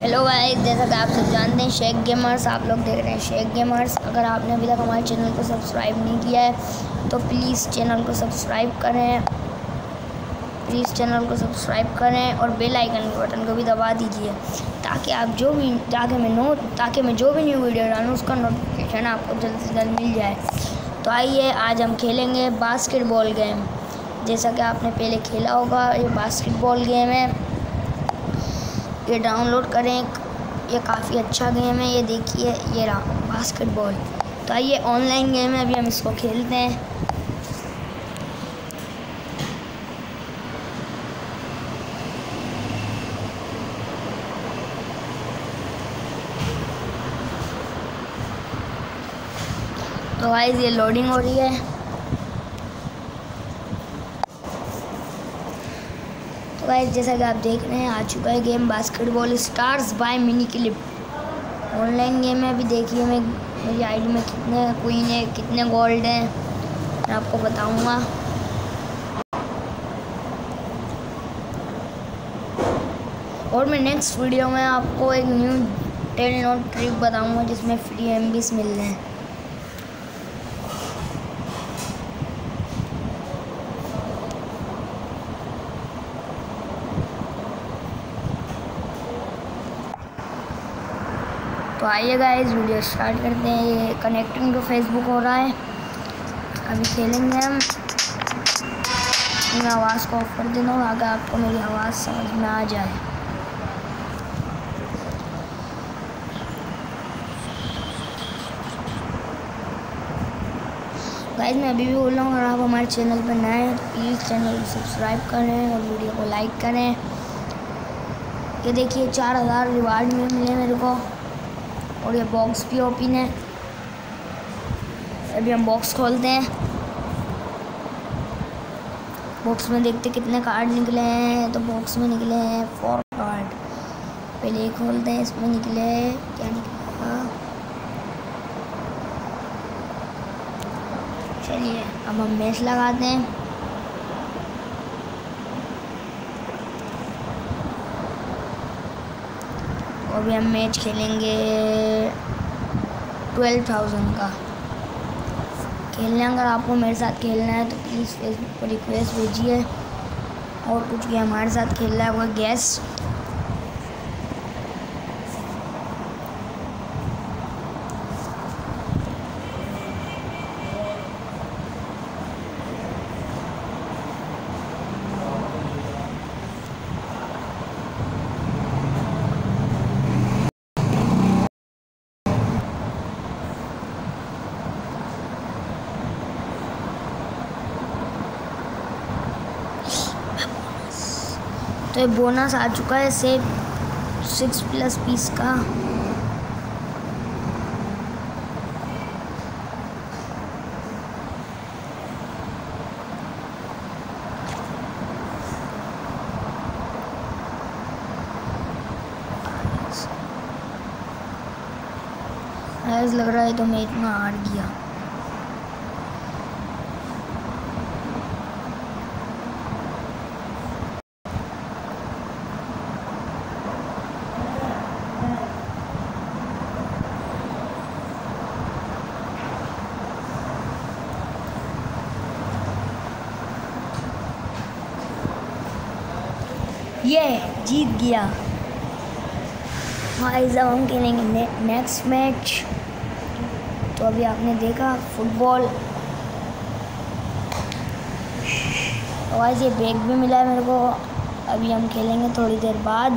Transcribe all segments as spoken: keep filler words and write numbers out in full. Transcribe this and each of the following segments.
Hello guys, जैसा कि आप सब जानते हैं शेख गेमर्स, आप लोग देख रहे हैं शेख गेमर्स। अगर आपने अभी तक हमारे चैनल को सब्सक्राइब नहीं किया है तो प्लीज़ चैनल को सब्सक्राइब करें प्लीज़ चैनल को सब्सक्राइब करें और बेल आइकन के बटन को भी दबा दीजिए ताकि आप जो भी ताकि मैं नो ताकि मैं जो भी न्यू वीडियो डालूँ उसका नोटिफिकेशन आपको जल्द से जल्द मिल जाए। तो आइए आज हम खेलेंगे बास्केटबॉल गेम। जैसा कि आपने पहले खेला होगा, ये बास्केटबॉल गेम है, ये डाउनलोड करें। ये काफ़ी अच्छा गेम है, ये देखिए ये रहा बास्केटबॉल। तो आइए ऑनलाइन गेम है, अभी हम इसको खेलते हैं। तो गाइस ये लोडिंग हो रही है। तो गाइस जैसा कि आप देख रहे हैं आ चुका है game basketball stars by Miniclip. Online game है। अभी देखिए मैं मेरी आईडी में कितने क्वीन है, कितने गोल्ड हैं, मैं आपको बताऊंगा। और मैं नेक्स्ट वीडियो में आपको एक न्यू टेल नोट ट्रिक बताऊंगा जिसमें फ्री एमबीस मिल रहे हैं। तो आइए गाइस वीडियो स्टार्ट करते हैं। ये कनेक्टिंग टू फेसबुक हो रहा है, अभी खेलेंगे हम। मैं आवाज़ को ऑफ कर देता हूँ अगर आपको मेरी आवाज़ समझ में आ जाए। गाइस मैं अभी भी बोल रहा हूँ, अगर आप हमारे चैनल पर नए हैं तो प्लीज़ चैनल को सब्सक्राइब करें और वीडियो को लाइक करें। ये देखिए चार हज़ार रिवार्ड में मिले मेरे को और ये बॉक्स भी ओपन है। अभी हम बॉक्स खोलते हैं। बॉक्स में देखते कितने कार्ड निकले हैं। तो बॉक्स में निकले हैं फोर कार्ड। पहले एक खोलते हैं, इसमें निकले क्या निकला। चलिए अब हम मैच लगाते हैं। और भी हम मैच खेलेंगे ट्वेल्व थाउजेंड का खेलना। अगर आपको मेरे साथ खेलना है तो प्लीज़ फेसबुक पर रिक्वेस्ट भेजिए। और कुछ भी हमारे साथ खेल रहा है वो गैस। तो ये बोनस आ चुका है से सिक्स प्लस पीस का। ऐसा लग रहा है तो मैं इतना हार गया। ये जीत गया। हाँ इस अब हम खेलेंगे ने, नेक्स्ट मैच। तो अभी आपने देखा फुटबॉल। तो आज ये बैग भी मिला है मेरे को। अभी हम खेलेंगे थोड़ी देर बाद।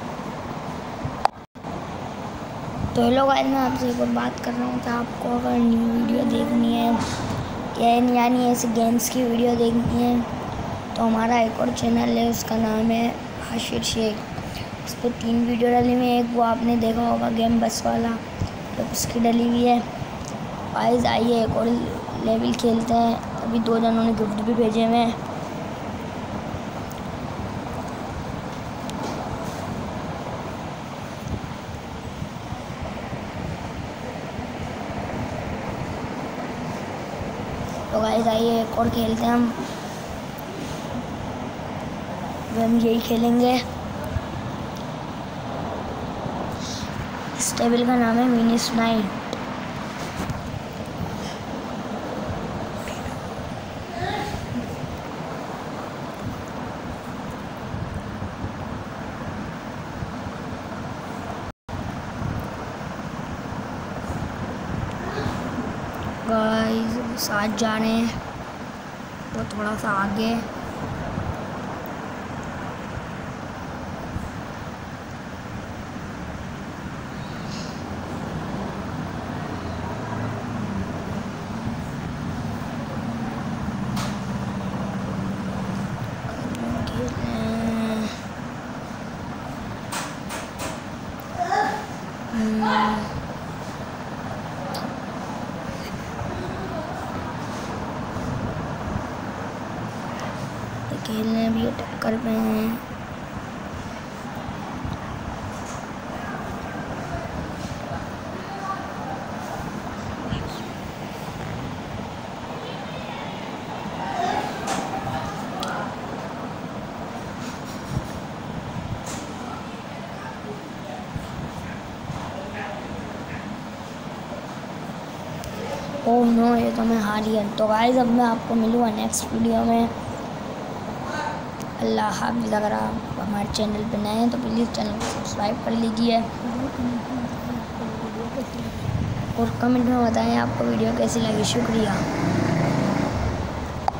तो हेलो गाइस, मैं आपसे एक और बात कर रहा हूँ कि आपको अगर न्यू वीडियो देखनी है या यानी ऐसे गेम्स की वीडियो देखनी है तो हमारा एक और चैनल है, उसका नाम है हाशिर शेख। इस पर तीन वीडियो डली हुई है। एक वो आपने देखा होगा गेम बस वाला, तो उसकी डली हुई है। गाइस आइए एक और लेवल खेलते हैं। अभी दो जनों ने गिफ्ट भी भेजे हुए हैं। तो गाइस आइए एक और खेलते हैं हम। हम यही खेलेंगे। इस टेबल का नाम है विनिस नाइन। गाइस साथ जा रहे हैं तो थोड़ा सा आगे। खेलने भी अटैक कर रहे हैं। ओह नो, ये तो मैं हार गया। तो गाइस अब मैं आपको मिलूँगा नेक्स्ट वीडियो में। अल्लाह हाफ़िज़। अगर आप हमारे चैनल पर नए हैं तो प्लीज़ चैनल को सब्सक्राइब कर लीजिए और कमेंट में बताएं आपको वीडियो कैसी लगी। शुक्रिया।